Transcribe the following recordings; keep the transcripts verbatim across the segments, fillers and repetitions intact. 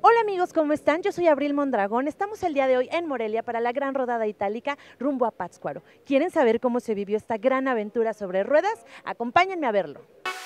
Hola amigos, ¿cómo están? Yo soy Abril Mondragón. Estamos el día de hoy en Morelia para la gran rodada itálica rumbo a Pátzcuaro. ¿Quieren saber cómo se vivió esta gran aventura sobre ruedas? Acompáñenme a verlo.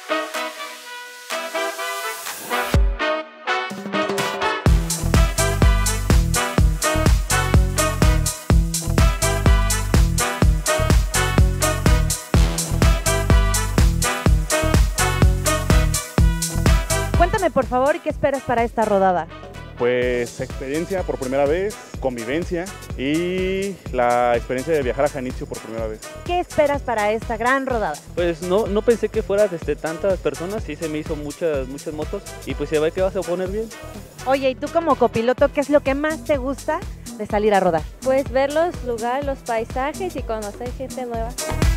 Cuéntame por favor, ¿qué esperas para esta rodada? Pues experiencia por primera vez, convivencia y la experiencia de viajar a Janitzio por primera vez. ¿Qué esperas para esta gran rodada? Pues no, no pensé que fuera desde tantas personas, sí se me hizo muchas, muchas motos y pues se ve que vas a poner bien. Oye, y tú como copiloto, ¿qué es lo que más te gusta de salir a rodar? Pues ver los lugares, los paisajes y conocer gente nueva.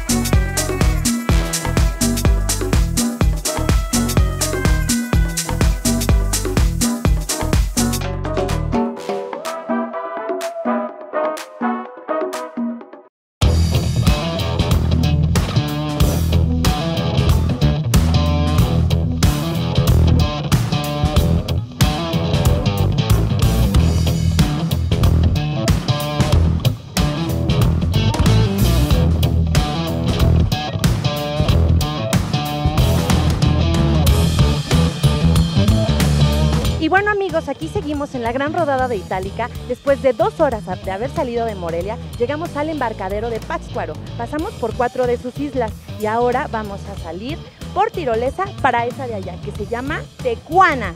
Y bueno amigos, aquí seguimos en la gran rodada de Itálica. Después de dos horas de haber salido de Morelia, llegamos al embarcadero de Pátzcuaro. Pasamos por cuatro de sus islas y ahora vamos a salir por tirolesa para esa de allá, que se llama Tecuana.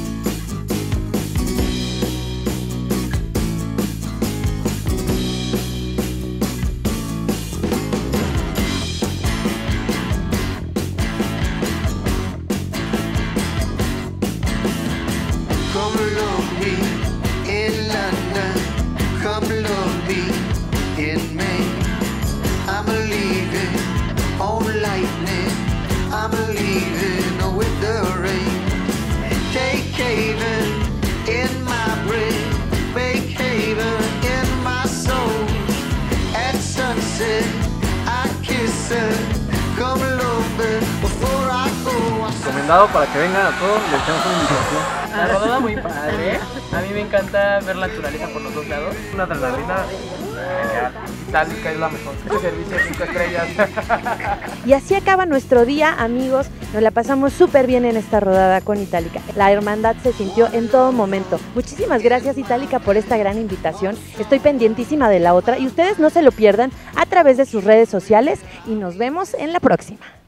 Come love me in London, come love me in May. I'm leaving on lightning, I'm leaving with the rain. Take haven in my brain, make haven in my soul. At sunset I kiss her, come love me before I go. Recomendado para que vengan a todos, les echamos una invitación. La rodada muy padre, a mí me encanta ver la naturaleza por los dos lados. Una adrenalina genial. Itálica es la mejor. Este servicio de cinco estrellas. Y así acaba nuestro día, amigos. Nos la pasamos súper bien en esta rodada con Itálica. La hermandad se sintió en todo momento. Muchísimas gracias, Itálica, por esta gran invitación. Estoy pendientísima de la otra y ustedes no se lo pierdan a través de sus redes sociales y nos vemos en la próxima.